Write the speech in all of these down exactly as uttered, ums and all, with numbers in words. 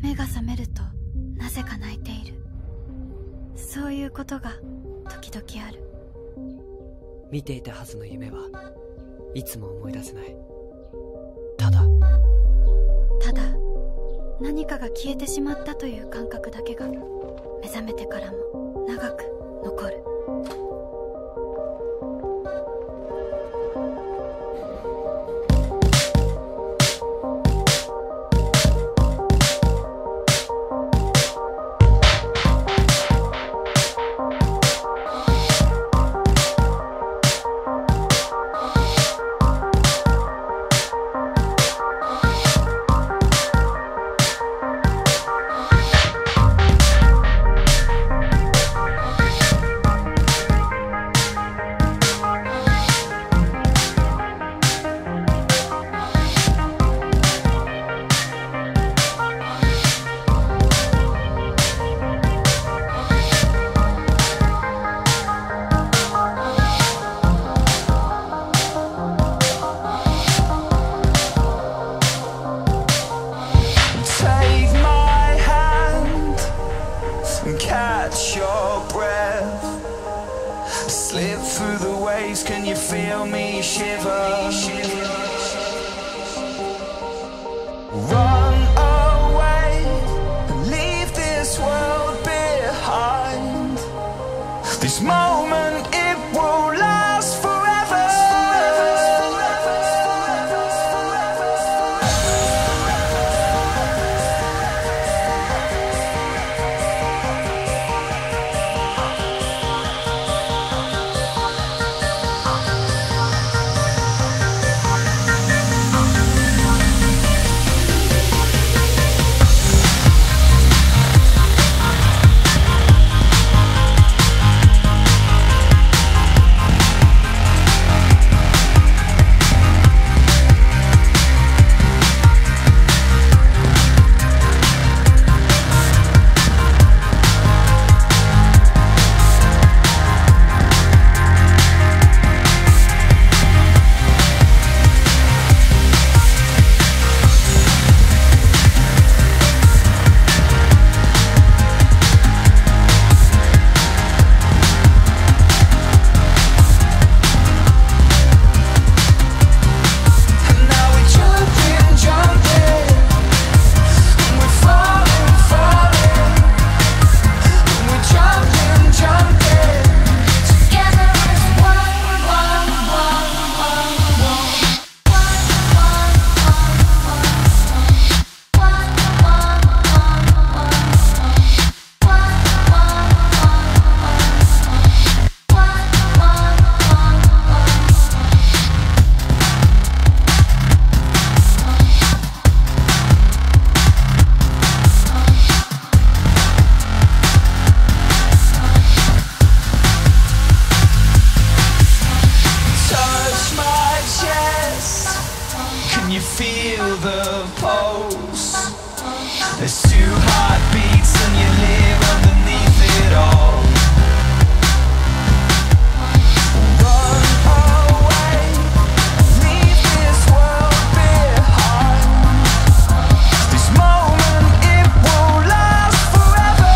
目が覚めるとなぜか泣いている。そういうことが時々ある。 見ていたはずの夢はいつも思い出せない。ただただ何かが消えてしまったという感覚だけが目覚めてからも長く残る。 Catch your breath, slip through the waves, can you feel me shiver? Run away and leave this world behind. This moment, it will last forever. Can you feel the pulse? There's two heartbeats and you live underneath it all. Run away, leave this world behind. This moment, it will last forever.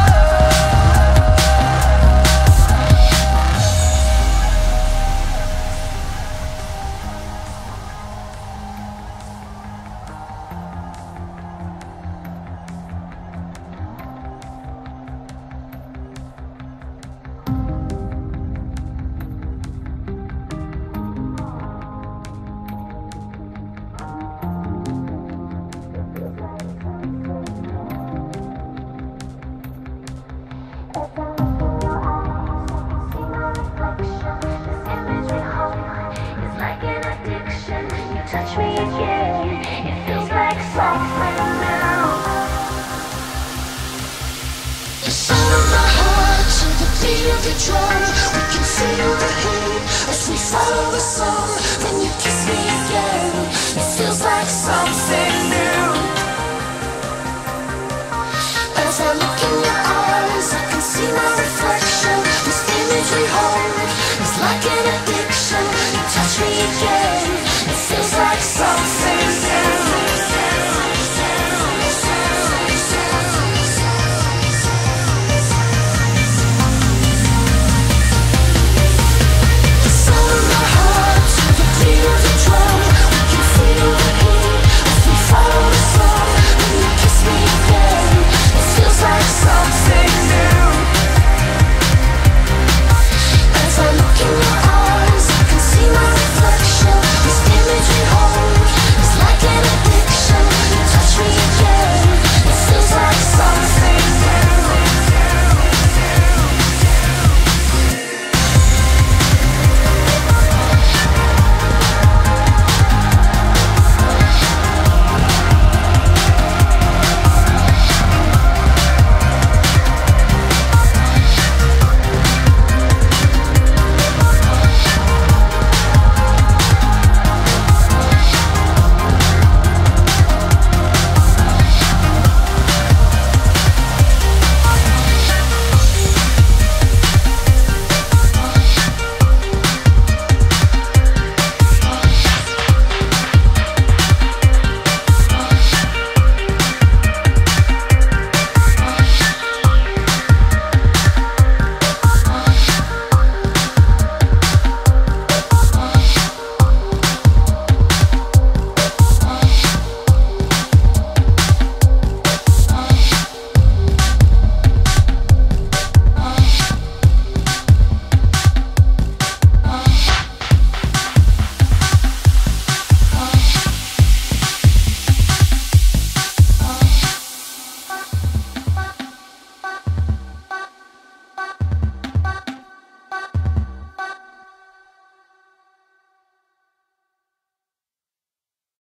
Touch me again, it feels like something new. The sound of my heart to the beat of the drum. We can feel the heat as we follow the sun.